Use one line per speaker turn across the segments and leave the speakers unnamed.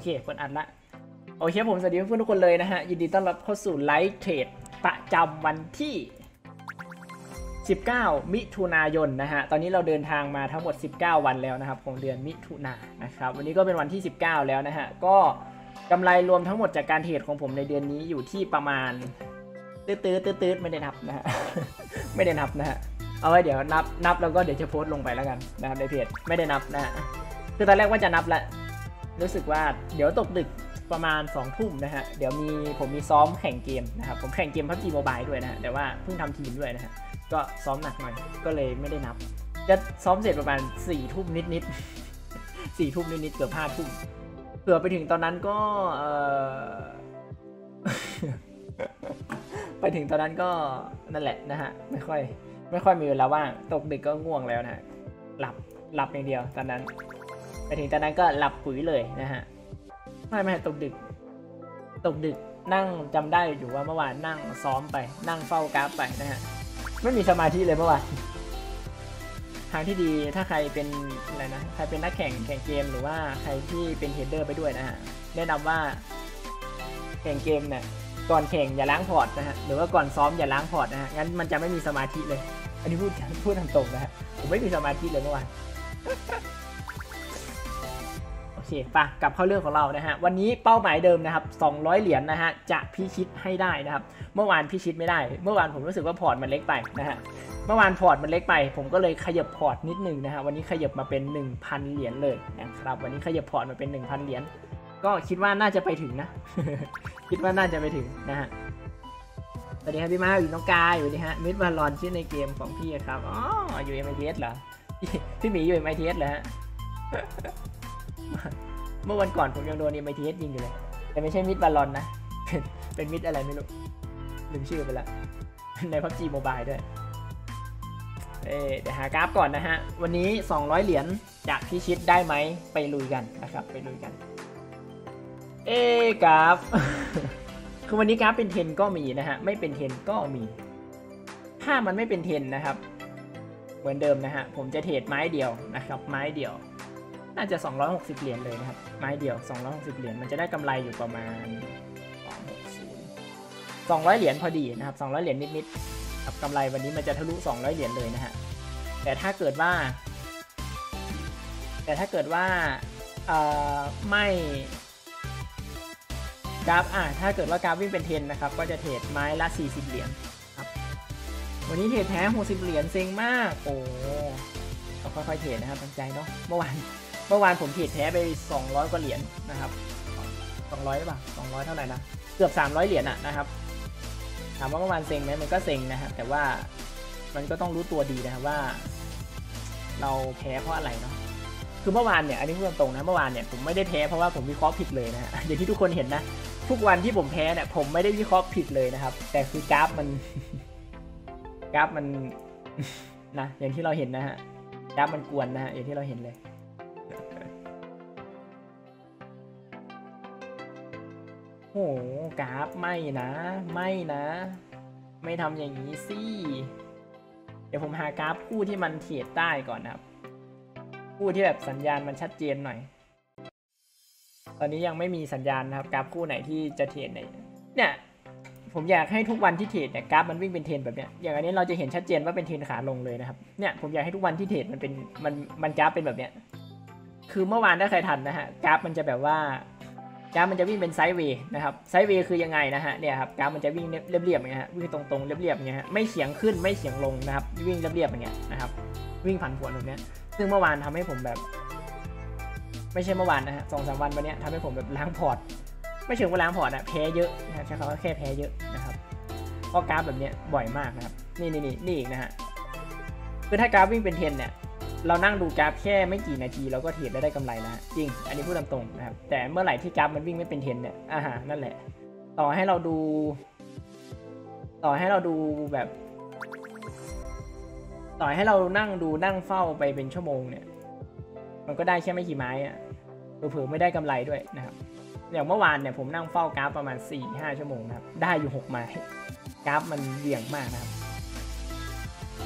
เคเปิดอัดละโอเคผมสวัสดีเพื่อนทุกคนเลยนะฮะยินดีต้อนรับเข้าสู่ไลฟ์เทรดประจำวันที่19มิถุนายนนะฮะตอนนี้เราเดินทางมาทั้งหมด19วันแล้วนะครับของเดือนมิถุนายนนะครับวันนี้ก็เป็นวันที่19แล้วนะฮะก็กำไรรวมทั้งหมดจากการเทรดของผมในเดือนนี้อยู่ที่ประมาณตื้อไม่ได้นับนะฮะ ไม่ได้นับนะฮะเอาไว้เดี๋ยวนับแล้วก็เดี๋ยวจะโพสต์ลงไปแล้วกันนะครับในเพจไม่ได้นับนะฮะคือตอนแรกว่าจะนับละรู้สึกว่าเดี๋ยวตกดึกประมาณ2 ทุ่มนะฮะเดี๋ยวผมมีซ้อมแข่งเกมนะครับผมแข่งเกม PUBG Mobile ด้วยนะฮะแต่ว่าเพิ่งทำทีมด้วยนะฮะก็ซ้อมหนักหน่อยก็เลยไม่ได้นับจะซ้อมเสร็จประมาณ4 ทุ่มนิด4 ทุ่มนิดเกือบ5 ทุ่มเผื่อไปถึงตอนนั้นก็ไปถึงตอนนั้นก็นั่นแหละนะฮะไม่ค่อยมีเวลาว่างตกดึกก็ง่วงแล้วนะหลับอย่างเดียวตอนนั้นไปถึงตอนนั้นก็หลับปุ๋ยเลยนะฮะไม่ตกดึกนั่งจำได้อยู่ว่าเมื่อวานนั่งซ้อมไปนั่งเฝ้ากราฟไปนะฮะไม่มีสมาธิเลยเมื่อวานทางที่ดีถ้าใครเป็นอะไรนะใครเป็นนักแข่งเกมหรือว่าใครที่เป็นเทรดเดอร์ไปด้วยนะฮะแนะนำว่าแข่งเกมเนี่ยก่อนแข่งอย่าล้างพอร์ตนะฮะหรือว่าก่อนซ้อมอย่าล้างพอร์ตนะฮะงั้นมันจะไม่มีสมาธิเลยอันนี้พูดตรงๆนะฮะผมไม่มีสมาธิเลยเมื่อวานโอเคป่ะกลับเข้าเรื่องของเรานะฮะวันนี้เป้าหมายเดิมนะครับ200 เหรียญนะฮะจะพิชิตให้ได้นะครับเมื่อวานพิชิตไม่ได้เมื่อวานผมรู้สึกว่าพอร์ตมันเล็กไปนะฮะเมื่อวานพอร์ตมันเล็กไปผมก็เลยขยับพอร์ตนิดนึงนะฮะวันนี้ขยับมาเป็น 1,000 เหรียญเลยนะครับวันนี้ขยับพอร์ตมาเป็น 1,000 เหรียญก็คิดว่าน่าจะไปถึงนะ คิดว่าน่าจะไปถึงนะฮะสวัสดีครับพี่มาอยู่น้องกายอยู่ดีฮะมิดวาลอนชื่อในเกมของพี่ครับอ๋ออยู่ MITS เหรอพี่หมีอยู่ MITS เหรอฮะ เมื่อวันก่อนผมยังโดน MITS ยิงอยู่เลยแต่ไม่ใช่มิดวาลอนนะเป็นมิดอะไรไม่รู้ลืมชื่อไปแล้วใน PUBG Mobile ด้วยเดี๋ยวหากราฟก่อนนะฮะวันนี้200 เหรียญจะพิชิตได้ไหมไปลุยกันนะครับไปลุยกันกราฟ คือวันนี้กราฟเป็น10ก็มีนะฮะไม่เป็น10ก็มีถ้ามันไม่เป็น10นะครับเหมือนเดิมนะฮะผมจะเทรดไม้เดียวนะครับไม้เดียวน่าจะ260 เหรียญเลยนะครับไม้เดียว260 เหรียญมันจะได้กำไรอยู่ประมาณ200 เหรียญพอดีนะครับ200 เหรียญนิดๆกับกำไรวันนี้มันจะทะลุ200 เหรียญเลยนะฮะแต่ถ้าเกิดว่าไม่กราฟถ้าเกิดว่ากราฟวิ่งเป็น10นะครับก็จะเทรดไม้ละ40 เหรียญครับวันนี้เทรดแพ้60 เหรียญเซ็งมากโอ้เราค่อยๆเทรดนะครับตั้งใจเนาะเมื่อวานผมเทรดแพ้ไป200 กว่าเหรียญนะครับ200หรือเปล่า200เท่าไหร่นะเกือบ300 เหรียญนะครับถามว่าเมื่อวานเซ็งไหมมันก็เซ็งนะครับแต่ว่ามันก็ต้องรู้ตัวดีนะครับว่าเราแพ้เพราะอะไรเนาะคือเมื่อวานเนี่ยอันนี้พูดตรงๆนะเมื่อวานเนี่ยผมไม่ได้แพ้เพราะว่าผมวิเคราะห์ผิดเลยนะฮะอย่างที่ทุกคนเห็นนะทุกวันที่ผมแพ้เนี่ยผมไม่ได้วิเคราะห์ผิดเลยนะครับแต่คือกราฟมัน นะอย่างที่เราเห็นนะฮะกราฟมันกวนนะฮะอย่างที่เราเห็นเลยโอ้กราฟไม่นะไม่ทำอย่างนี้สิเดี๋ยวผมหากราฟคู่ที่มันเทรดได้ก่อนนะครับคู่ที่แบบสัญญาณมันชัดเจนหน่อยตอนนี้ยังไม่มีสัญญาณนะครับกราฟคู่ไหนที่จะเทรดเนี่ยผมอยากให้ทุกวันที่เทรดเนี่ยกราฟมันวิ่งเป็นเทรนแบบเนี้ยอย่างอันนี้เราจะเห็นชัดเจนว่าเป็นเทรนขาลงเลยนะครับเนี่ยผมอยากให้ทุกวันที่เทรดมันเป็นมันกราฟเป็นแบบเนี้ยคือเมื่อวานถ้าใครทันนะฮะกราฟมันจะแบบว่ากราฟมันจะวิ่งเป็นไซด์เวย์นะครับไซด์เวย์คือยังไงนะฮะเนี่ยครับกราฟมันจะวิ่งเรียบๆอย่างเงี้ยฮะวิ่งตรงๆเรียบๆอย่างเงี้ยฮะไม่เฉียงขึ้นไม่เฉียงลงนะครับวิ่งเรียบๆอย่างเงี้ยนะครับวิ่งผันผวนแบบเนี้ยซึ่งเมื่อวานทำให้ผมแบบไม่ใช่เมื่อวานนะฮะ2-3 วันวันนี้ทำให้ผมแบบล้างพอร์ตไม่เชิงว่าล้างพอร์ตอะแพ้เยอะนะใช้คำว่าแค่แพ้เยอะนะครับเพราะกราฟแบบเนี้ยบ่อยมากนะครับนี่อีกนะฮะคือถ้ากราฟวิ่งเป็น10เนี่ยเรานั่งดูกราฟแค่ไม่กี่นาทีเราก็เทรดได้กำไรนะจริงอันนี้พูดตามตรงนะครับแต่เมื่อไหร่ที่กราฟมันวิ่งไม่เป็น10เนี่ยนั่นแหละต่อให้เรานั่งเฝ้าไปเป็นชั่วโมงเนี่ยมันก็ได้แค่ไม่กี่ไม้อะเผลอๆไม่ได้กำไรด้วยนะครับอย่างเมื่อวานเนี่ยผมนั่งเฝ้ากราฟประมาณ 4-5 ชั่วโมงนะครับได้อยู่6 ไม้กราฟมันเหวี่ยงมากนะครับ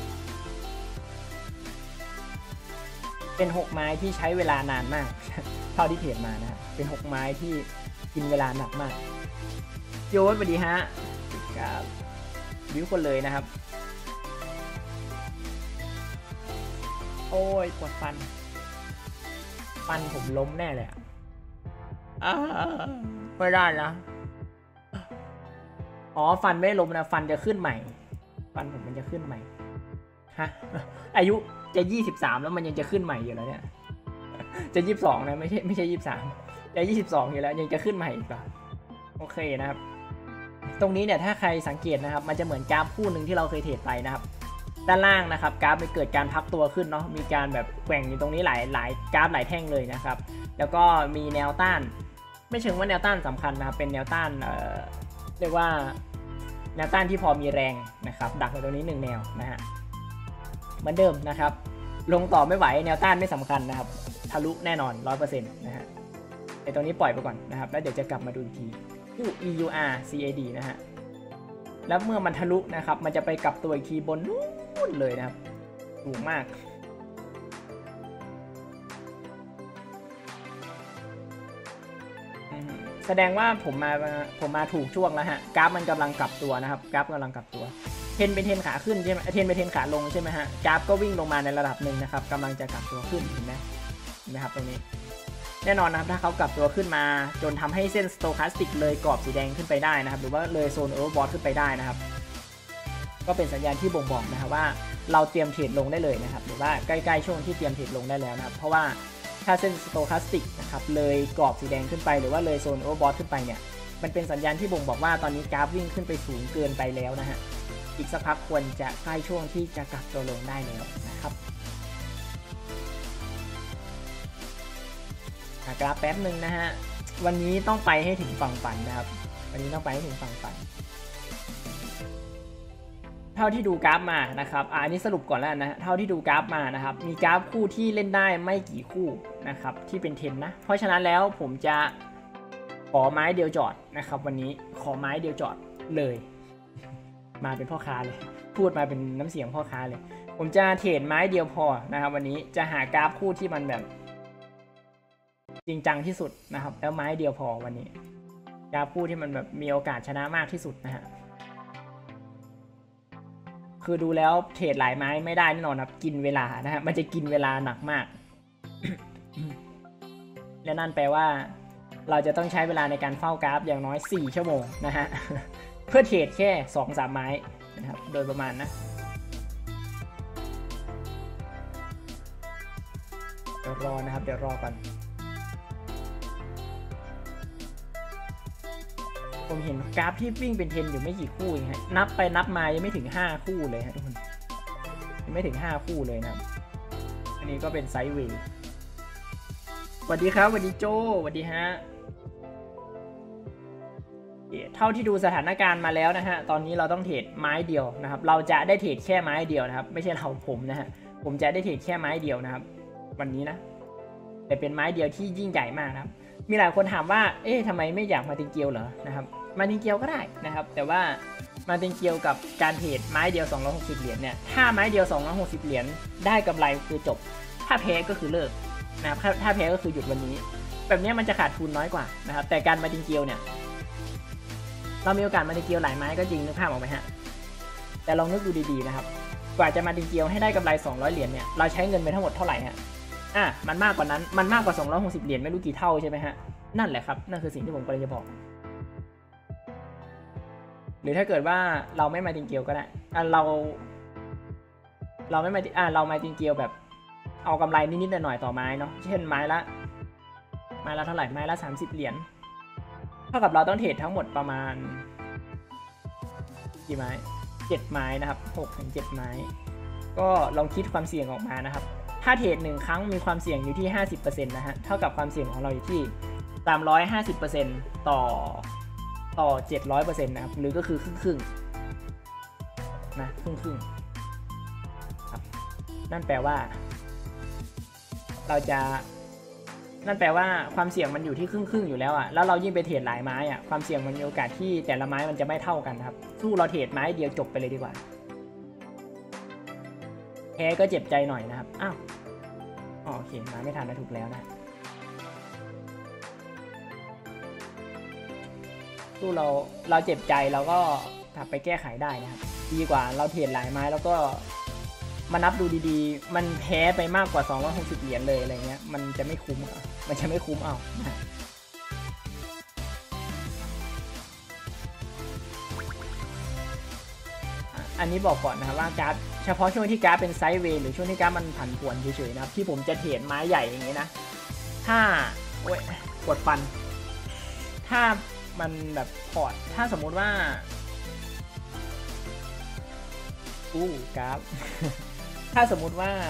เป็น6 ไม้ที่ใช้เวลานานมากท่าที่เทรดมานะเป็น6ไม้ที่กินเวลาหนักมากโยนสวัสดีฮะครับวิวคนเลยนะครับโอ้ยปวดฟันผมล้มแน่เลยไม่ได้นะอ๋อฟันไม่ล้มนะฟันจะขึ้นใหม่ฟันผมมันจะขึ้นใหม่ฮะอายุจะ23แล้วมันยังจะขึ้นใหม่อยู่แล้วเนี่ยจะ22นะไม่ใช่23จะ22อยู่แล้วยังจะขึ้นใหม่อีกเหรอโอเคนะครับตรงนี้เนี่ยถ้าใครสังเกตนะครับมันจะเหมือนกราฟคู่หนึ่งที่เราเคยเทรดไปนะครับด้านล่างนะครับกราฟมันเกิดการพักตัวขึ้นเนาะมีการแบบแกว่งอยู่ตรงนี้หลายกราฟหลายแท่งเลยนะครับแล้วก็มีแนวต้านไม่เชิงว่าแนวต้านสำคัญนะครับเป็นแนวต้านเรียกว่าแนวต้านที่พอมีแรงนะครับดักในตรงนี้1แนวนะฮะเหมือนเดิมนะครับลงต่อไม่ไหวแนวต้านไม่สำคัญนะครับทะลุแน่นอน 100% นะฮะไอ้ตรงนี้ปล่อยไปก่อนนะครับแล้วเดี๋ยวจะกลับมาดูอีกทีคู่ EUR CAD นะฮะแล้วเมื่อมันทะลุนะครับมันจะไปกลับตัวอีกทีบนนู้นเลยนะครับสูงมากแสดงว่าผมมาถูกช่วงแล้วฮะกราฟมันกำลังกลับตัวนะครับกราฟกำลังกลับตัวเทรนเป็นเทรนขาขึ้นใช่ไหมเทรนเป็นเทรนขาลงใช่ไหมฮะกราฟก็วิ่งลงมาในระดับหนึ่งนะครับกำลังจะกลับตัวขึ้นเห็นไหมนะครับตรงนี้แน่นอนนะครับถ้าเขากลับตัวขึ้นมาจนทำให้เส้นสโตคาสติกเลยกรอบสีแดงขึ้นไปได้นะครับหรือว่าเลยโซนโอเวอร์บอทขึ้นไปได้นะครับก็เป็นสัญญาณที่บ่งบอกนะครับว่าเราเตรียมเทรดลงได้เลยนะครับหรือว่าใกล้ๆช่วงที่เตรียมเทรดลงได้แล้วนะครับเพราะว่าถ้าเส้นสโตคาสติกนะครับเลยกรอบสีแดงขึ้นไปหรือว่าเลยโซนโอเวอร์บอทขึ้นไปเนี่ยมันเป็นสัญญาณที่บ่งบอกว่าตอนนี้กราฟวิ่งขึ้นไปสูงเกินไปแล้วนะฮะอีกสักพักควรจะใกล้ช่วงที่จะกลับตัวลงได้แล้วนะครับกราฟแป๊บหนึ่งนะฮะวันนี้ต้องไปให้ถึงฝั่งฝันนะครับวันนี้ต้องไปให้ถึงฝั่งฝันเท่าที่ดูกราฟมานะครับอันนี้สรุปก่อนแล้วนะเท่าที่ดูกราฟมานะครับมีกราฟคู่ที่เล่นได้ไม่กี่คู่นะครับที่เป็นเทรนนะเพราะฉะนั้นแล้วผมจะขอไม้เดียวจอดนะครับวันนี้ขอไม้เดียวจอดเลยมาเป็นพ่อค้าเลยพูดมาเป็นน้ำเสียงพ่อค้าเลยผมจะเทรดไม้เดียวพอนะครับวันนี้จะหากราฟคู่ที่มันแบบจริงจังที่สุดนะครับแล้วไม้เดียวพอวันนี้กราฟคู่ที่มันแบบมีโอกาสชนะมากที่สุดนะฮะคือดูแล้วเทรดหลายไม้ไม่ได้แน่นอนครับกินเวลานะฮะมันจะกินเวลาหนักมาก และนั่นแปลว่าเราจะต้องใช้เวลาในการเฝ้ากราฟอย่างน้อย4ชั่วโมงนะฮะ เพื่อเทรดแค่ 2-3 ไม้นะครับโดยประมาณนะเดี๋ยวรอนะครับเดี๋ยวรอก่อนผมเห็นกราฟที่วิ่งเป็นเทรนอยู่ไม่กี่คู่เองฮะนับไปนับมายังไม่ถึง5คู่เลยฮะทุกคนยังไม่ถึง5คู่เลยนะครับอันนี้ก็เป็นไซด์เวย์สวัสดีครับสวัสดีโจสวัสดีฮะเท่าที่ดูสถานการณ์มาแล้วนะฮะตอนนี้เราต้องเทรดไม้เดียวนะครับเราจะได้เทรดแค่ไม้เดียวนะครับไม่ใช่ผมนะฮะผมจะได้เทรดแค่ไม้เดียวนะครับวันนี้นะแต่เป็นไม้เดียวที่ยิ่งใหญ่มากนะครับมีหลายคนถามว่าเอ๊ะทำไมไม่อยากมาติงเกียวเหรอนะครับมาติงเกียวก็ได้นะครับแต่ว่ามาติงเกียวกับการเทรดไม้เดียว260เหรียญเนี่ยถ้าไม้เดียว260เหรียญได้กำไรคือจบถ้าแพ้ก็คือเลิกนะครับถ้าแพ้ก็คือหยุดวันนี้แบบนี้มันจะขาดทุนน้อยกว่านะครับแต่การมาติงเกียวเนี่ยเรามีโอกาสมาติงเกียวหลายไม้ก็จริงนึกภาพออกไหมฮะแต่ลองนึกดูดีๆนะครับกว่าจะมาติงเกียวให้ได้กำไร200เหรียญเนี่ยเราใช้เงินไปทั้งหมดเท่าไหร่ฮะมันมากกว่านั้นมันมากกว่า260เหรียญไม่รู้กี่เท่าใช่ไหมฮะนั่นแหละครับนั่นคือสิ่งที่ผมกำลังจะบอกหรือถ้าเกิดว่าเราไม่มาติงเกียวก็ได้เราไม่มาเรามาติงเกียวแบบเอากำไรนิดๆหน่อยๆต่อไม้เนาะเช่นไม้ละเท่าไหร่ไม้ละ30เหรียญเท่ากับเราต้องเทรดทั้งหมดประมาณกี่ไม้7ไม้นะครับ6-7ไม้ก็ลองคิดความเสี่ยงออกมานะครับถ้าเทรด1ครั้งมีความเสี่ยงอยู่ที่ 50% นะฮะเท่ากับความเสี่ยงของเราอยู่ที่350%ต่อ700%นะครับหรือก็คือครึ่งนะครึ่งครับนั่นแปลว่าความเสี่ยงมันอยู่ที่ครึ่งอยู่แล้วอ่ะแล้วเรายิ่งไปเทรดหลายไม้อ่ะความเสี่ยงมันมีโอกาสที่แต่ละไม้มันจะไม่เท่ากันครับสู้เราเทรดไม้เดียวจบไปเลยดีกว่าแพ้ก็เจ็บใจหน่อยนะครับอ้าวโอเคมาไม่ทันนะถูกแล้วนะสู้เราเจ็บใจเราก็กลับไปแก้ไขได้นะครับดีกว่าเราเทรดหลายไม้แล้วก็มานับดูดีๆมันแพ้ไปมากกว่า260เหรียญเลยอะไรเงี้ยมันจะไม่คุ้มมันจะไม่คุ้มเอาอันนี้บอกก่อนนะครับว่าการ์ดเฉพาะช่วงที่การ์ดเป็นไซด์เวย์หรือช่วงที่การ์ดมันผันผวนเฉยๆนะครับที่ผมจะเทรดไม้ใหญ่อย่างนี้นะถ้าโอ๊ยกดฟันถ้ามันแบบพอร์ตถ้าสมมุติว่ากราฟ ถ้าสมมุติว่า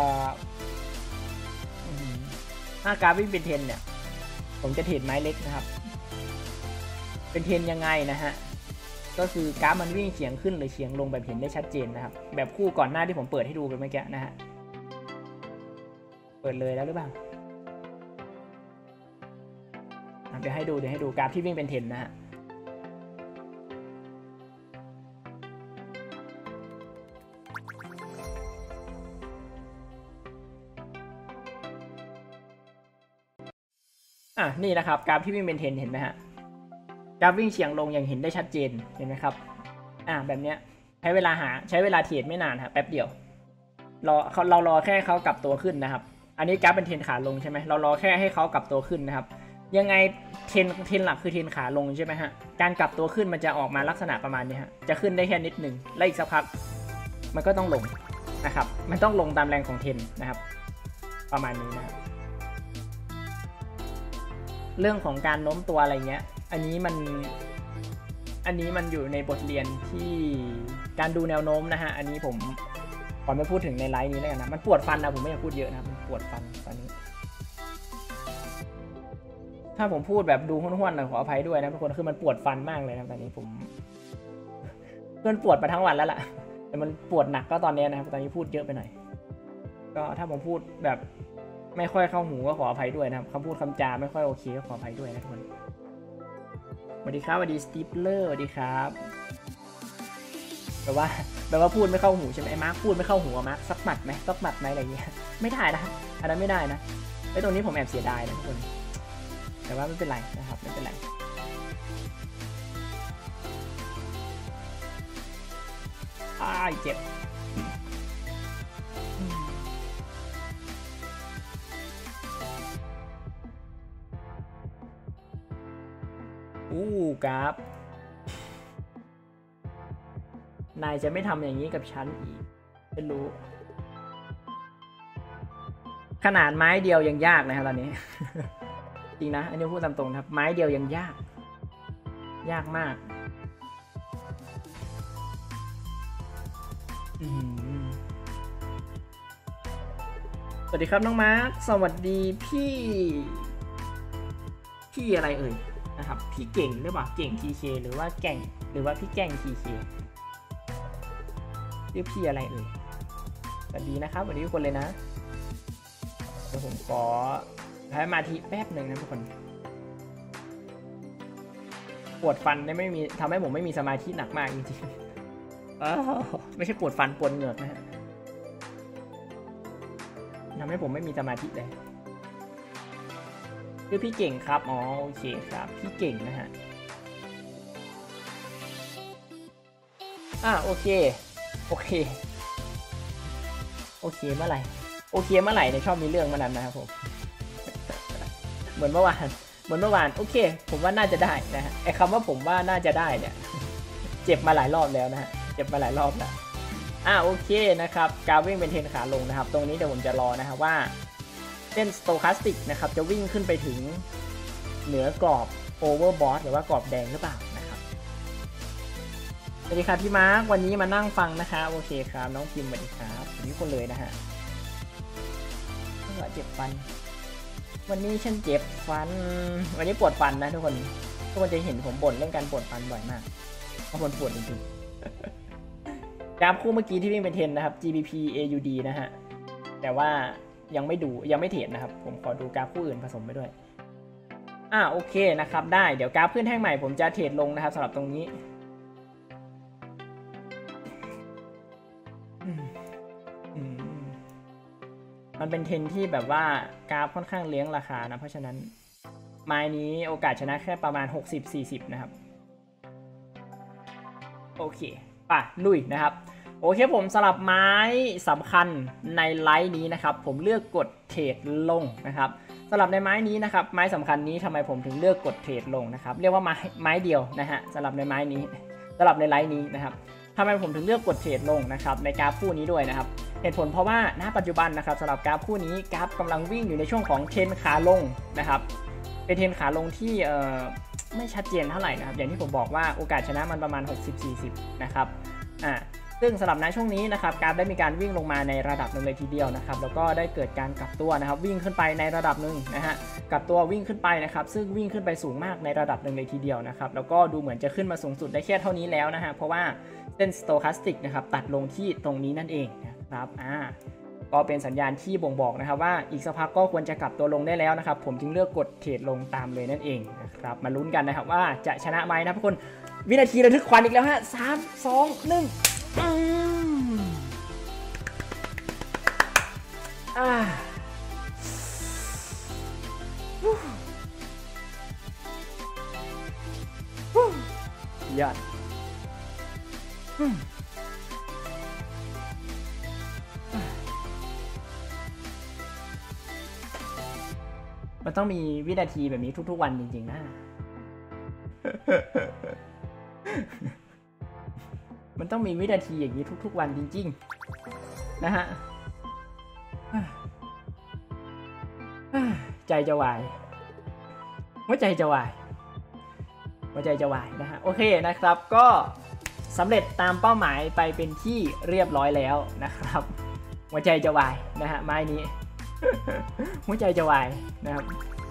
ถ้ากราฟวิ่งเป็นเทนเนี่ยผมจะเทรดไม้เล็กนะครับเป็นเทนยังไงนะฮะก็คือกราฟมันวิ่งเฉียงขึ้นหรือเฉียงลงแบบเห็นได้ชัดเจนนะครับแบบคู่ก่อนหน้าที่ผมเปิดให้ดูไปเมื่อกี้นะฮะเปิดเลยแล้วหรือเปล่าเดี๋ยวให้ดูกราฟที่วิ่งเป็นเทนนะฮะนี่นะครับกราฟที่วิ่งเป็นเทนเห็นไหมฮะกราฟวิ่งเฉียงลงอย่างเห็นได้ชัดเจนเห็นไหมครับแบบเนี้ยใช้เวลาเทรดไม่นานฮะแป๊บเดียวเรารอแค่เขากลับตัวขึ้นนะครับอันนี้กราฟเป็นเทรนขาลงใช่ไหมเรารอแค่ให้เขากลับตัวขึ้นนะครับยังไงเทรนหลักคือเทรนขาลงใช่ไหมฮะการกลับตัวขึ้นมันจะออกมาลักษณะประมาณนี้ฮะจะขึ้นได้แค่นิดนึงแล้วอีกสักพักมันก็ต้องลงนะครับมันต้องลงตามแรงของเทรนนะครับประมาณนี้นะครับเรื่องของการโน้มตัวอะไรเงี้ยอันนี้มันอยู่ในบทเรียนที่การดูแนวโน้มนะฮะอันนี้ผมขอไม่พูดถึงในไลฟ์นี้แล้วกันนะมันปวดฟันนะผมไม่อยากพูดเยอะนะมันปวดฟันตอนนี้ถ้าผมพูดแบบดูห้วนๆนะขออภัยด้วยนะทุกคนคือมันปวดฟันมากเลยนะตอนนี้ผมเพื่อนปวดมาทั้งวันแล้วล่ะแต่มันปวดหนักก็ตอนนี้นะครับตอนนี้พูดเยอะไปหน่อยก็ถ้าผมพูดแบบไม่ค่อยเข้าหูก็ขออภัยด้วยนะครับคำพูดคำจาไม่ค่อยโอเคก็ขออภัยด้วยนะทุกคนสวัสดีครับสวัสดีสตีฟเลอร์สวัสดีครับแบบว่าพูดไม่เข้าหูใช่ไหมไอ้มาร์คพูดไม่เข้าหูมาร์คสักหมัดไหมอะไรอย่างเงี้ยไม่ได้นะอันนั้นไม่ได้นะไอ้ตรงนี้ผมแอบเสียดายนะทุกคนแต่ว่าไม่เป็นไรนะครับไม่เป็นไรเจ็บกราฟนายจะไม่ทำอย่างนี้กับฉันอีกไม่รู้ขนาดไม้เดียวยังยากนะครับตอนนี้ จริงนะอันนี้พูดตามตรงครับไม้เดียวยังยากมากสวัสดีครับน้องมาร์คสวัสดีพี่อะไรเอ่ยนะครับพี่เก่งหรือเปล่าเก่ง TK หรือว่าแก่งหรือว่าพี่แก่ง TK ชื่อพี่อะไรเอ่ยสวัสดีนะครับสวัสดีทุกคนเลยนะเดี๋ยวผมขอให้มาทีแป๊บหนึ่งนะทุกคนปวดฟันได้ไม่มีทำให้ผมไม่มีสมาธิหนักมากจริงๆไม่ใช่ปวดฟันปวดเหงือกนะฮะทำให้ผมไม่มีสมาธิเลยคือพี่เก่งครับอ๋อโอเคครับพี่เก่งนะฮะโอเคเมื่อไหร่เนี่ยชอบมีเรื่องมานั้นนะครับผมเหมือนเมื่อวานโอเคผมว่าน่าจะได้นะฮะไอ้คำว่าผมว่าน่าจะได้เนี่ยเจ็บมาหลายรอบแล้วนะฮะเจ็บมาหลายรอบแล้วโอเคนะครับการวิ่งเป็นเทรนขาลงนะครับตรงนี้เดี๋ยวผมจะรอนะครับว่าเส้นสโตคาสติกนะครับจะวิ่งขึ้นไปถึงเหนือกรอบโอเวอร์บอทหรือว่ากรอบแดงหรือเปล่านะครับสวัสดีครับพี่มาร์ควันนี้มานั่งฟังนะคะโอเคครับน้องพิมพ์สวัสดีครับทุกคนเลยนะฮะเจ็บฟันวันนี้ฉันเจ็บฟันวันนี้ปวดฟันนะทุกคนจะเห็นผมบ่นเรื่องการปวดฟันบ่อยมากเพราะมันปวดจริงๆกราฟคู่เมื่อกี้ที่วิ่งเป็นเทรนนะครับ GBP AUD นะฮะแต่ว่ายังไม่เทรดนะครับผมขอดูกราฟคู่อื่นผสมไปด้วยโอเคนะครับได้เดี๋ยวกราฟขึ้นแท่งใหม่ผมจะเทรดลงนะครับสำหรับตรงนี้มันเป็นเทรนที่แบบว่ากราฟค่อนข้างเลี้ยงราคานะเพราะฉะนั้นไม้นี้โอกาสชนะแค่ประมาณ60-40นะครับโอเคป่ะลุยนะครับโอเคผมสลับไม้สำคัญในไลฟ์นี้นะครับผมเลือกกดเทรดลงนะครับสลับในไม้นี้นะครับไม้สำคัญนี้ทำไมผมถึงเลือกกดเทรดลงนะครับเรียกว่าไม้เดียวนะฮะสลับในไม้นี้สลับในไลฟ์นี้นะครับทำไมผมถึงเลือกกดเทรดลงนะครับในกราฟคู่นี้ด้วยนะครับเหตุผลเพราะว่าณปัจจุบันนะครับสำหรับกราฟคู่นี้กราฟกำลังวิ่งอยู่ในช่วงของเทรนขาลงนะครับเป็นเทรนขาลงที่ไม่ชัดเจนเท่าไหร่นะครับอย่างที่ผมบอกว่าโอกาสชนะมันประมาณ 60-40 นะครับซึ่งสำหรับในช่วงนี้นะครับกราฟได้มีการวิ่งลงมาในระดับหนึ่งเลยทีเดียวนะครับแล้วก็ได้เกิดการกลับตัวนะครับวิ่งขึ้นไปในระดับหนึ่งนะฮะกลับตัววิ่งขึ้นไปนะครับซึ่งวิ่งขึ้นไปสูงมากในระดับหนึ่งเลยทีเดียวนะครับแล้วก็ดูเหมือนจะขึ้นมาสูงสุดได้แค่เท่านี้แล้วนะฮะเพราะว่าเส้น Stochastic นะครับตัดลงที่ตรงนี้นั่นเองนะครับก็เป็นสัญญาณที่บ่งบอกนะครับว่าอีกสักพักก็ควรจะกลับตัวลงได้แล้วนะครับผมจึงเลือกกดเทรดลงตามเลยนั่นเองนะครับมาลุ้นกันนะครับว่าจะชนะไหมนะทุกคนวินาทีระทึกขวัญอีกแล้วฮะ3 2 1ยอดมันต้องมีวินาทีแบบนี้ทุกๆวันจริงๆนะ มันต้องมีวินาทีอย่างนี้ทุกๆวันจริงๆนะฮะใจจะวายหัวใจจะวายหัวใจจะวายนะฮะโอเคนะครับก็สำเร็จตามเป้าหมายไปเป็นที่เรียบร้อยแล้วนะครับหัวใจจะวายนะฮะไม้นี้ หัวใจจะวายนะครับ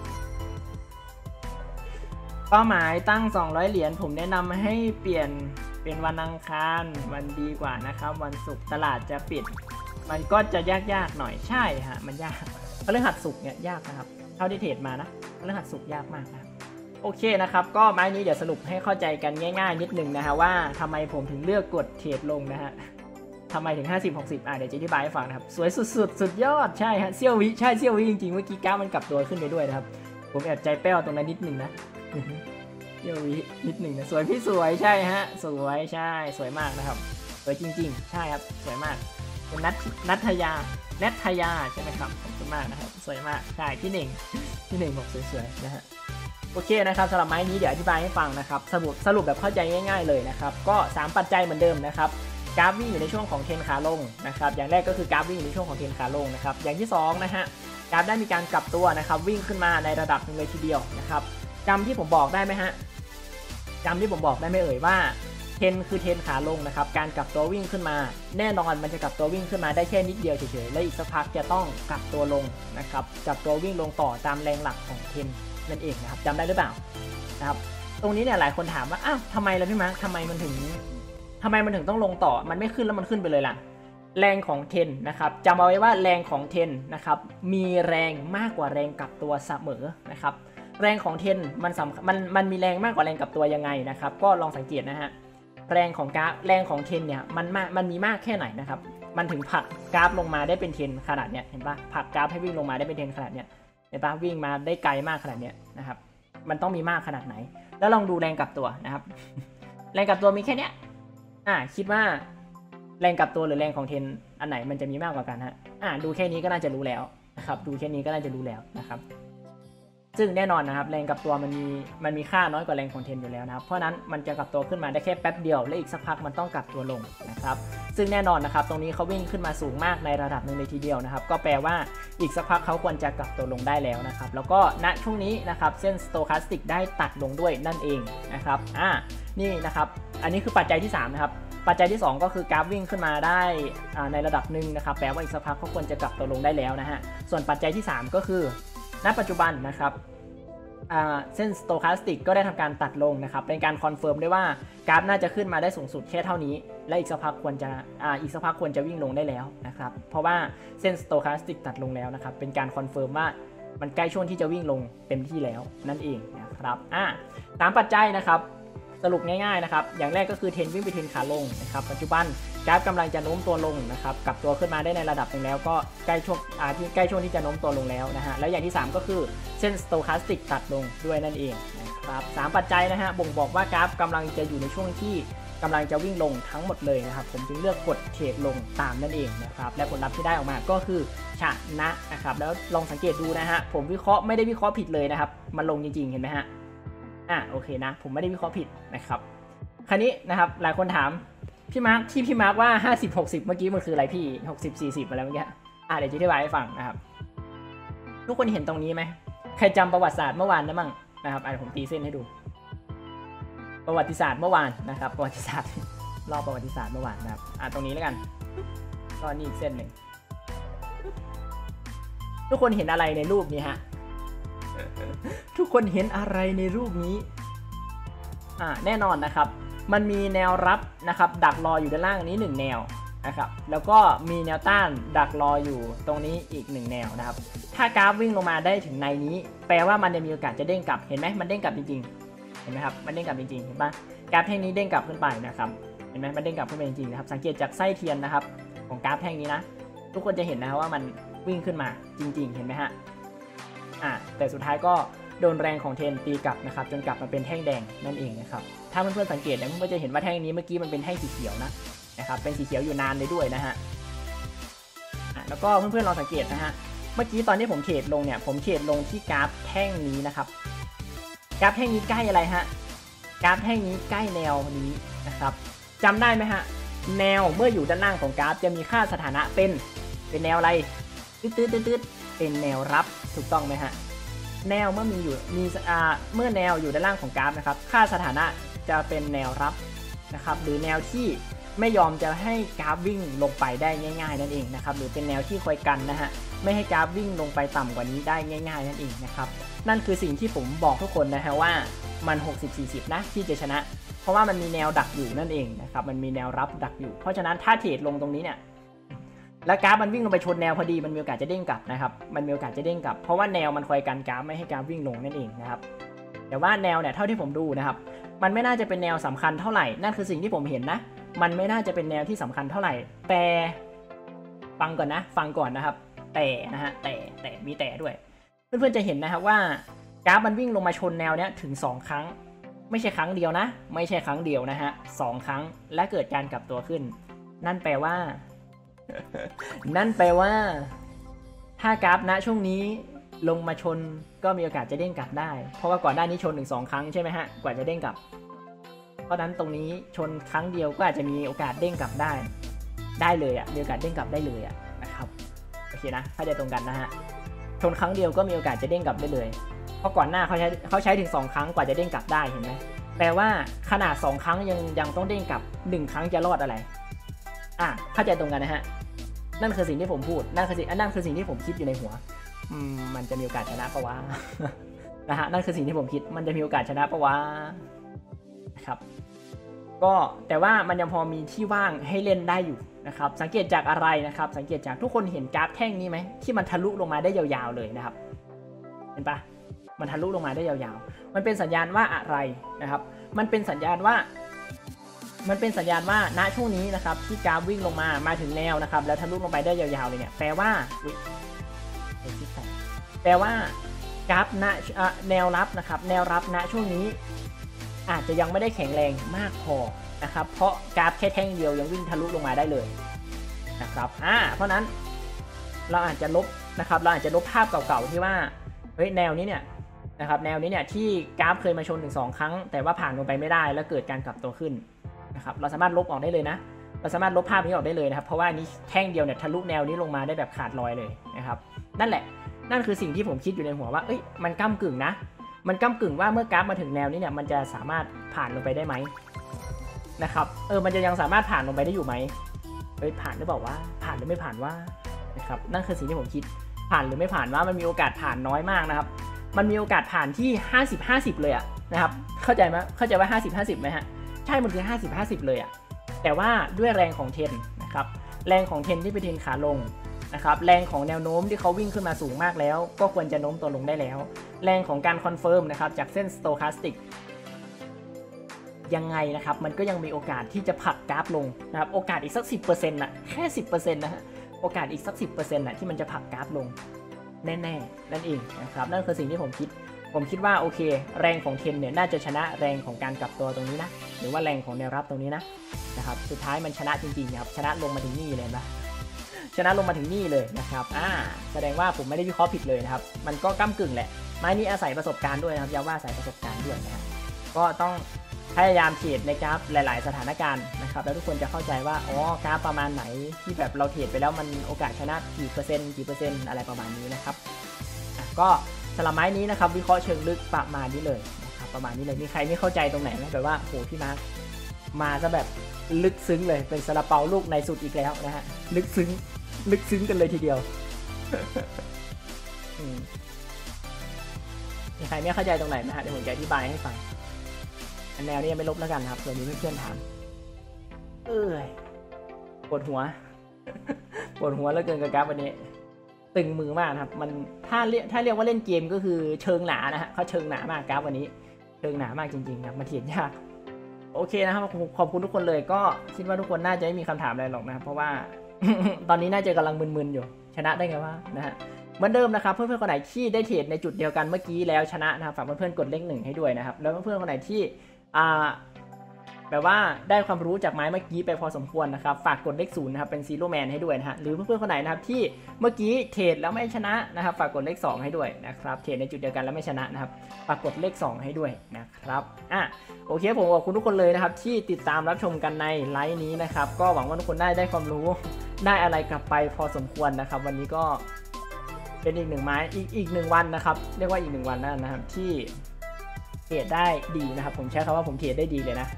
เป้าหมายตั้ง200เหรียญผมแนะนำให้เปลี่ยนเป็นวันอังคารวันดีกว่านะครับวันศุกร์ตลาดจะปิดมันก็จะยากหน่อยใช่ฮะมันยากพฤหัสศุกร์เนี่ยยากนะครับเท่าที่เทรดมานะพฤหัสศุกร์ยากมากนะโอเคนะครับก็ไม้นี้เดี๋ยวสรุปให้เข้าใจกันง่ายๆนิดนึงนะฮะว่าทำไมผมถึงเลือกกดเทรดลงนะฮะทำไมถึง50-60เดี๋ยวจะอธิบายให้ฟังนะครับสวยสุดๆสุดยอดใช่ฮะเซี่ยววิใช่เซี่ยววิจริงๆเมื่อกี้กราฟมันกลับตัวขึ้นไปด้วยนะครับผมแอบใจแป้วตรงนั้นนิดนึงนะเซี่ยววินิดนึงนะสวยพี่สวยใช่ฮะสวยใช่สวยมากนะครับสวยจริงๆใช่ครับสวยมากเป็นนัทยาใช่ไหมครับขอบคุณมากนะครับสวยมากใช่พี่หนึ่งบอกสวยๆนะฮะโอเคนะครับสำหรับไม้นี้เดี๋ยวอธิบายให้ฟังนะครับสรุปแบบเข้าใจง่ายๆเลยนะครับก็3ปัจจัยเหมือนเดิมนะครับกราฟวิ่งอยู่ในช่วงของเทรนขาลงนะครับอย่างแรกก็คือกราฟวิ่งอยู่ในช่วงของเทรนขาลงนะครับอย่างที่2นะฮะกราฟได้มีการกลับตัวนะครับวิ่งขึ้นมาในระดับหนึ่งเลยทีเดียวนะครับจำที่ผมบอกได้ไหมฮะจำที่ผมบอกได้ไหมเอ่ยว่าเทรนคือเทรนขาลงนะครับการกลับตัววิ่งขึ้นมาแน่นอนมันจะกลับตัววิ่งขึ้นมาได้แค่นิดเดียวเฉยๆและอีกสักพักจะต้องกลับตัวลงนะครับกลับตัววิ่งลงต่อตามแรงหลักของเทรนนั่นเองนะครับจำได้หรือเปล่านะครับตรงนี้เนี่ยหลายคนถามว่าอ้าวทำไมล่ะพี่มาร์คทำไมมันถึงต้องลงต่อมันไม่ขึ้นแล้วมันขึ้นไปเลยล่ะแรงของเทรนนะครับจำเอาไว้ว่าแรงของเทรนนะครับมีแรงมากกว่าแรงกลับตัวเสมอนะครับแรงของเทรนมันมีแรงมากกว่าแรงกลับตัวยังไงนะครับก็ลองสังเกตนะฮะแรงของเทรนเนี่ยมันมีมากแค่ไหนนะครับมันถึงผลักกราฟลงมาได้เป็นเทรนขนาดเนี้ยเห็นปะผลักกราฟให้วิ่งลงมาได้เป็นเทรนขนาดเนี้ยเห็นปะวิ่งมาได้ไกลมากขนาดเนี้ยนะครับมันต้องมีมากขนาดไหนแล้วลองดูแรงกลับตัวนะครับ แรงกลับตัวมีแค่เนี้ยคิดว่าแรงกลับตัวหรือแรงของเทรนอันไหนมันจะมีมากกว่ากันฮะดูแค่นี้ก็น่าจะรู้แล้วนะครับดูแค่นี้ก็น่าจะรู้แล้วนะครับซึ่งแน่นอนนะครับแรงกลับตัวมันมีค่าน้อยกว่าแรงของเทรนอยู่แล้วนะครับเพราะนั้นมันจะกลับตัวขึ้นมาได้แค่แป๊บเดียวและอีกสักพักมันต้องกลับตัวลงนะครับซึ่งแน่นอนนะครับตรงนี้เขาวิ่งขึ้นมาสูงมากในระดับหนึ่งเลยทีเดียวนะครับก็แปลว่าอีกสักพักเขาควรจะกลับตัวลงได้แล้วนะครับแล้วก็ณช่วงนี้นะครับเส้น Stochastic ได้ตัดลงด้วยนั่นเองนะครับนี่นะครับอันนี้คือปัจจัยที่3นะครับปัจจัยที่2ก็คือกราฟวิ่งขึ้นมาได้ในระดับหนึ่งนะครับแปลว่าอีกสักพักเขาควรจะกลับตัวลงได้แล้วนะฮะส่วนปัจจัยที่3ก็คือณปัจจุบันนะครับเส้น Stochastic ก็ได้ทำการตัดลงนะครับเป็นการคอนเฟิร์มได้ว่ากราฟน่าจะขึ้นมาได้สูงสุดแค่เท่านี้และอีกสักพักควรจะวิ่งลงได้แล้วนะครับเพราะว่าเส้น Stochastic ตัดลงแล้วนะครับเป็นการคอนเฟิร์มว่ามันใกล้ช่วงที่จะวิ่งลงเต็มที่แล้วนั่นเองนะครับ3ปัจจัยนะครับสรุปง่ายๆนะครับอย่างแรกก็คือเทรนวิ่งไปเทรนขาลงนะครับปัจจุบันกราฟกำลังจะโน้มตัวลงนะครับกลับตัวขึ้นมาได้ในระดับหนึ่งแล้วก็ใกล้ช่วงที่จะโน้มตัวลงแล้วนะฮะแล้วอย่างที่3ก็คือเส้น Stochastic ตัดลงด้วยนั่นเองนะครับ3ปัจจัยนะฮะบ่งบอกว่ากราฟกำลังจะอยู่ในช่วงที่กำลังจะวิ่งลงทั้งหมดเลยนะครับผมจึงเลือกกดเทรดลงตามนั่นเองนะครับและผลลัพธ์ที่ได้ออกมาก็คือชนะนะครับแล้วลองสังเกตดูนะฮะผมวิเคราะห์ไม่ได้วิเคราะห์ผิดเลยนะครับมันลงจริงๆเห็นไหมฮะโอเคนะผมไม่ได้วิเคราะห์ผิดนะครับคราวนี้นะครับหลายคนถามพี่มาร์คที่พี่มาร์คว่า50-60เมื่อกี้มันคืออะไรพี่60-40อะไรเมื่อกี้เดี๋ยวจะอธิบายให้ฟังนะครับทุกคนเห็นตรงนี้ไหมใครจำประวัติศาสตร์เมื่อวานได้บ้างนะครับผมตีเส้นให้ดูประวัติศาสตร์เมื่อวานนะครับประวัติศาสตร์รอบประวัติศาสตร์เมื่อวานนะครับตรงนี้แล้วกันก็นี่อีกเส้นหนึ่งทุกคนเห็นอะไรในรูปนี้ฮะทุกคนเห็นอะไรในรูปนี้แน่นอนนะครับมันมีแนวรับนะครับดักรออยู่ด้านล่างนี้1แนวนะครับแล้วก็มีแนวต้านดักรออยู่ตรงนี้อีก1แนวนะครับถ้ากราฟวิ่งลงมาได้ถึงในนี้แปลว่ามันจะมีโอกาสจะเด้งกลับเห็นไหมมันเด้งกลับจริงๆเห็นไหมครับมันเด้งกลับจริงๆเห็นปะกราฟแท่งนี้เด้งกลับขึ้นไปนะครับเห็นไหมมันเด้งกลับขึ้นไปจริงๆนะครับสังเกตจากไส้เทียนนะครับของกราฟแท่งนี้นะทุกคนจะเห็นนะครับว่ามันวิ่งขึ้นมาจริงๆเห็นไหมฮะแต่สุดท้ายก็โดนแรงของเทรนตีกลับนะครับจนกลับมาเป็นแท่งแดงนั่นเองนะครับถ้าเพื่อนๆสังเกตเนี่ยเพื่อนๆจะเห็นว่าแท่งนี้เมื่อกี้มันเป็นแท่งสีเขียวนะครับเป็นสีเขียวอยู่นานเลยด้วยนะฮะแล้วก็เพื่อนๆลองสังเกตนะฮะเมื่อกี้ตอนที่ผมเทรดลงเนี่ยผมเทรดลงที่กราฟแท่งนี้นะครับกราฟแท่งนี้ใกล้อะไรฮะกราฟแท่งนี้ใกล้แนวนี้นะครับจำได้ไหมฮะแนวเมื่ออยู่ด้านล่างของกราฟจะมีค่าสถานะเป็นแนวอะไรตืดเป็นแนวรับถูกต้องไหมฮะแนวเมื่อเมื่อแนวอยู่ด้านล่างของกราฟนะครับค่าสถานะจะเป็นแนวรับนะครับหรือแนวที่ไม่ยอมจะให้กราฟวิ่งลงไปได้ง่ายๆนั่นเองนะครับหรือเป็นแนวที่คอยกันนะฮะไม่ให้กราฟวิ่งลงไปต่ำกว่านี้ได้ง่ายๆนั่นเองนะครับนั่นคือสิ่งที่ผมบอกทุกคนนะฮะว่ามัน60-40นะที่จะชนะเพราะว่ามันมีแนวดักอยู่นั่นเองนะครับมันมีแนวรับดักอยู่เพราะฉะนั้นถ้าเทรดลงตรงนี้เนี่ยแล้วกราฟมันวิ่งลงไปชนแนวพอดีมันมีโอกาสจะเด้งกลับนะครับมันมีโอกาสจะเด้งกลับเพราะว่าแนวมันคอยกันกราฟไม่ให้กราฟวิ่งลงนั่นเองนะครับแต่ว่าแนวเนี่ยเท่าที่ผมดูนะครับมันไม่น่าจะเป็นแนวสำคัญเท่าไหร่นั่นคือสิ่งที่ผมเห็นนะมันไม่น่าจะเป็นแนวที่สำคัญเท่าไหร่แต่ฟังก่อนนะครับแต่มีแต่ด้วยเพื่อนๆจะเห็นนะครับว่ากราฟมันวิ่งลงมาชนแนวเนี้ยถึง2ครั้งไม่ใช่ครั้งเดียวนะไม่ใช่ครั้งเดียวนะฮะ2ครั้งและเกิดการกลับตัวขึ้นนั่นแปลว่าถ้ากราฟณช่วงนี้ลงมาชนก็มีโอกาสจะเด้งกลับได้เพราะว่าก่อนหน้านี้ชนถึง2ครั้งใช่ไหมฮะกว่าจะเด้งกลับเพราะนั้นตรงนี้ชนครั้งเดียวก็อาจจะมีโอกาสเด้งกลับได้เลยมีโอกาสเด้งกลับได้เลยนะครับโอเคนะถ้าจะตรงกันนะฮะชนครั้งเดียวก็มีโอกาสจะเด้งกลับได้เลยเพราะก่อนหน้าเขาใช้ถึง2ครั้งกว่าจะเด้งกลับได้เห็นไหมแปลว่าขนาด2ครั้งยังต้องเด้งกลับ1ครั้งจะรอดอะไรเข้าใจตรงกันนะฮะนั่นคือสิ่งที่ผมพูดนั่นคือสิ่งที่ผมคิดอยู่ในหัวมันจะมีโอกาสชนะปะวะ นะฮะนั่นคือสิ่งที่ผมคิดมันจะมีโอกาสชนะปะวะนะครับก็แต่ว่ามันยังพอมีที่ว่างให้เล่นได้อยู่นะครับสังเกตจากอะไรนะครับสังเกตจากทุกคนเห็นกราฟแท่งนี้ไหมที่มันทะลุลงมาได้ยาวๆเลยนะครับเห็นปะมันทะลุลงมาได้ยาวๆมันเป็นสัญญาณว่าอะไรนะครับมันเป็นสัญญาณว่าณช่วงนี้นะครับที่กราฟวิ่งลงมาถึงแนวนะครับแล้วทะลุลงไปได้ยาวๆเลยเนี่ยแปลว่ากราฟแนวรับนะครับแนวรับณช่วงนี้อาจจะยังไม่ได้แข็งแรงมากพอนะครับเพราะกราฟแค่แท่งเดียวยังวิ่งทะลุลงมาได้เลยนะครับเพราะนั้นเราอาจจะลบภาพเก่าๆที่ว่าแนวนี้เนี่ยนะครับแนวนี้เนี่ยที่กราฟเคยมาชนถึง2ครั้งแต่ว่าผ่านลงไปไม่ได้แล้วเกิดการกลับตัวขึ้นนะครับเราสามารถลบออกได้เลยนะเราสามารถลบภาพนี้ออกได้เลยนะครับเพราะว่านี้แท่งเดียวเนี่ยทะลุแนวนี้ลงมาได้แบบขาดลอยเลยนะครับนั่นคือสิ่งที่ผมคิดอยู่ในหัวว่ามันก้ำกึ่งนะมันก้ำกึ่งว่าเมื่อกราฟมาถึงแนวนี้เนี่ยมันจะสามารถผ่านลงไปได้ไหมนะครับมันจะยังสามารถผ่านลงไปได้อยู่ไหมผ่านหรือเปล่าว่าผ่านหรือไม่ผ่านว่านะครับนั่นคือสิ่งที่ผมคิดผ่านหรือไม่ผ่านว่ามันมีโอกาสผ่านน้อยมากนะครับมันมีโอกาสผ่านที่50-50เลยนะครับเข้าใจว่า50-50ไหมฮะใช่มันคือ50-50เลยแต่ว่าด้วยแรงของเทรนนะครับแรงของเทรนที่เป็นเทรนขาลงนะครับแรงของแนวโน้มที่เขาวิ่งขึ้นมาสูงมากแล้วก็ควรจะโน้มตัวลงได้แล้วแรงของการคอนเฟิร์มนะครับจากเส้นสโตคาสติกยังไงนะครับมันก็ยังมีโอกาสที่จะผลักกราฟลงนะครับโอกาสอีกสัก 10% นะแค่ 10% นะฮะโอกาสอีกสัก 10% นะที่มันจะผลักกราฟลงแน่ๆนั่นเองนะครับนั่นคือสิ่งที่ผมคิดผมคิดว่าโอเคแรงของเทนเนี่ยน่าจะชนะแรงของการกลับตัวตรงนี้นะหรือว่าแรงของแนวรับตรงนี้นะครับสุดท้ายมันชนะจริงๆครับชนะลงมาถึงนี่เลยนะชนะลงมาถึงนี่เลยนะครับแสดงว่าผมไม่ได้วิเคราะห์ผิดเลยนะครับมันก็ก้ำกึ่งแหละไม้นี้อาศัยประสบการณ์ด้วยนะครับย้ำว่าอาศัยประสบการณ์ด้วยนะก็ต้องพยายามเทรดในกราฟหลายๆสถานการณ์นะครับแล้วทุกคนจะเข้าใจว่ากราฟประมาณไหนที่แบบเราเทรดไปแล้วมันโอกาสชนะกี่เปอร์เซ็นต์อะไรประมาณนี้นะครับก็สำหรับไม้นี้นะครับวิเคราะห์เชิงลึกประมาณนี้เลยนะครับประมาณนี้เลยมีใครไม่เข้าใจตรงไหนไหมแบบว่าโหพี่มาร์คมาซะแบบลึกซึ้งเลยเป็นซาลาเปาลูกในสุดอีกแล้วนะฮะลึกซึ้งกันเลยทีเดียวมีใครไม่เข้าใจตรงไหนนะฮะเดี๋ยวผมจะอธิบายให้ฟังแนวนี้ยังไม่ลบแล้วกันครับเผื่อมีเพื่อนๆถามปวดหัวแล้วเกินกับกราฟวันนี้ตึงมือมากครับมันถ้าเรียกว่าเล่นเกมก็คือเชิงหนานะฮะเขาเชิงหนามากกราฟวันนี้เชิงหนามากจริงๆครับมาเถียงยากโอเคนะครับขอบคุณทุกคนเลยก็คิดว่าทุกคนน่าจะไม่มีคำถามอะไรหรอกนะเพราะว่า ตอนนี้น่าจะกำลังมึนๆอยู่ชนะได้ไงวะนะฮะเหมือนเดิมนะครับเพื่อนๆคนไหนที่ได้เทรดในจุดเดียวกันเมื่อกี้แล้วชนะนะครับฝากเพื่อนๆกดเลข 1ให้ด้วยนะครับแล้วเพื่อนๆคนไหนที่แบบว่าได้ความรู้จากไม้เมื่อกี้ไปพอสมควรนะครับฝากกดเลข 0นะครับเป็นซีโร่แมนให้ด้วยนะฮะหรือเพื่อนๆคนไหนนะครับที่เมื่อกี้เทรดแล้วไม่ชนะนะครับฝากกดเลข 2ให้ด้วยนะครับเทรดในจุดเดียวกันแล้วไม่ชนะนะครับฝากกดเลข 2ให้ด้วยนะครับโอเคผมขอบคุณทุกคนเลยนะครับที่ติดตามรับชมกันในไลฟ์นี้นะครับก็หวังว่าทุกคนได้ความรู้ได้อะไรกลับไปพอสมควรนะครับวันนี้ก็เป็นอีก1ไม้อีก1วันนะครับเรียกว่าอีก1วันนะครับที่เทรดได้ดีนะครับผมใช้คำว่าผมเทรดได้ดีเลยนะ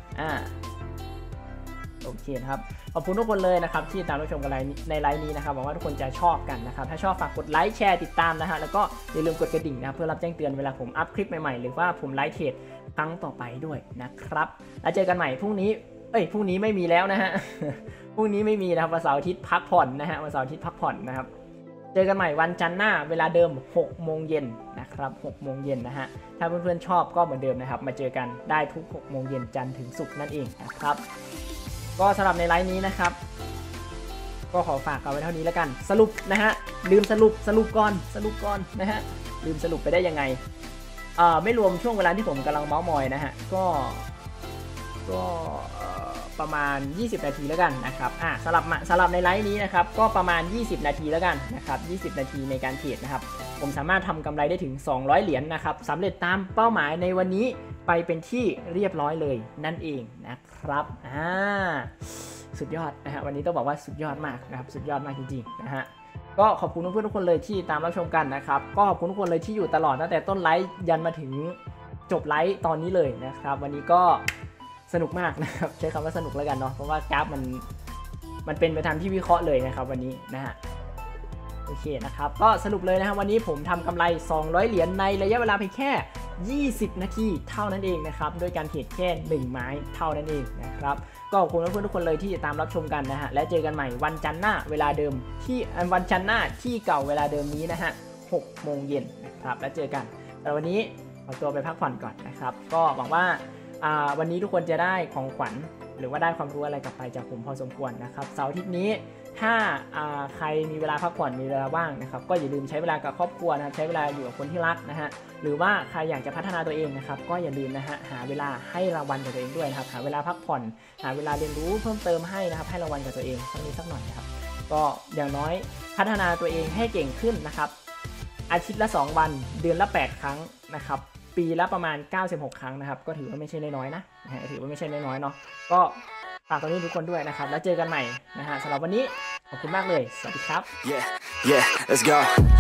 โอเคนะครับขอบคุณทุกคนเลยนะครับที่ตามรับชมกันในไลฟ์นี้นะครับหวังว่าทุกคนจะชอบกันนะครับถ้าชอบฝากกดไลค์แชร์ติดตามนะฮะแล้วก็อย่าลืมกดกระดิ่งนะครับเพื่อรับแจ้งเตือนเวลาผมอัพคลิปใหม่ๆหรือว่าผมไลฟ์เทรดครั้งต่อไปด้วยนะครับแล้วเจอกันใหม่พรุ่งนี้ไม่มีแล้วนะฮะพรุ่งนี้ไม่มีนะครับวันเสาร์อาทิตย์พักผ่อนนะฮะวันเสาร์อาทิตย์พักผ่อนนะครับเจอกันใหม่วันจันทร์หน้าเวลาเดิม 6 โมงเย็นนะครับ 6 โมงเย็นนะฮะถ้าเพื่อนๆชอบก็เหมือนเดิมนะครับมาเจอกันได้ทุก 6 โมงเย็นจันทร์ถึงศุกร์นั่นเองนะครับก็สำหรับในไลฟ์นี้นะครับก็ขอฝากเอาไว้เท่านี้แล้วกันสรุปนะฮะลืมสรุปก่อนนะฮะลืมสรุปไปได้ยังไงไม่รวมช่วงเวลาที่ผมกำลังเมาส์มอยนะฮะก็ประมาณ20นาทีแล้วกันนะครับสำหรับในไลฟ์นี้นะครับก็ประมาณ20นาทีแล้วกันนะครับ20นาทีในการเทรดนะครับผมสามารถทำกำไรได้ถึง200เหรียญนะครับสำเร็จตามเป้าหมายในวันนี้ไปเป็นที่เรียบร้อยเลยนั่นเองนะครับสุดยอดนะฮะวันนี้ต้องบอกว่าสุดยอดมากนะครับสุดยอดมากจริงๆนะฮะก็ขอบคุณเพื่อนๆทุกคนเลยที่ตามรับชมกันนะครับก็ขอบคุณทุกคนเลยที่อยู่ตลอดตั้งแต่ต้นไลฟ์ยันมาถึงจบไลฟ์ตอนนี้เลยนะครับวันนี้ก็สนุกมากนะครับใช้คำว่าสนุกแล้วกันเนาะเพราะว่ากราฟมันเป็นไปตามที่วิเคราะห์เลยนะครับวันนี้นะฮะโอเคนะครับก็สรุปเลยนะครับวันนี้ผมทำกำไร200เหรียญในระยะเวลาเพียงแค่20นาทีเท่านั้นเองนะครับด้วยการเทรดแค่1ไม้เท่านั้นเองนะครับก็ขอบคุณเพื่อนๆทุกคนเลยที่ตามรับชมกันนะฮะและเจอกันใหม่วันจันทร์หน้าเวลาเดิมที่วันจันทร์หน้าที่เก่าเวลาเดิมนี้นะฮะ6 โมงเย็นนะครับแล้วเจอกันแต่วันนี้ขอตัวไปพักผ่อนก่อนนะครับก็หวังว่าวันนี้ทุกคนจะได้ของขวัญหรือว่าได้ความรู้อะไรกลับไปจากผมพอสมควรนะครับเสาร์อาทิตย์นี้ถ้าใครมีเวลาพักผ่อนมีเวลาว่างนะครับก็อย่าลืมใช้เวลากับครอบครัวนะครับใช้เวลาอยู่กับคนที่รักนะฮะหรือว่าใครอยากจะพัฒนาตัวเองนะครับก็อย่าลืมนะฮะหาเวลาให้รางวัลกับตัวเองด้วยนะครับหาเวลาพักผ่อนหาเวลาเรียนรู้เพิ่มเติมให้นะครับให้รางวัลกับตัวเองสักนิดสักหน่อยนะครับก็อย่างน้อยพัฒนาตัวเองให้เก่งขึ้นนะครับอาทิตย์ละ2วันเดือนละ8ครั้งนะครับปีละประมาณ96ครั้งนะครับก็ถือว่าไม่ใช่น้อยๆนะถือว่าไม่ใช่น้อยๆเนาะก็ฝากตรงนี้ทุกคนด้วยนะครับแล้วเจอกันใหม่นะฮะสำหรับวันนี้ขอบคุณมากเลยสวัสดีครับ
Yeah let's go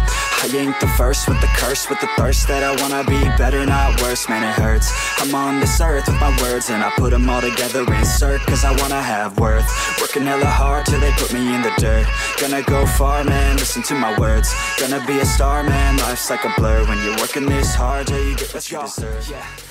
I ain't the first with the curse with the thirst that I wanna be better not worse man it hurts I'm on this earth with my words and I put them all together insert cause I wanna have worth working hella hard till they put me in the dirt gonna go far man listen to my words gonna be a star man life's like a blur when you're working this hard yeah you get what you deserve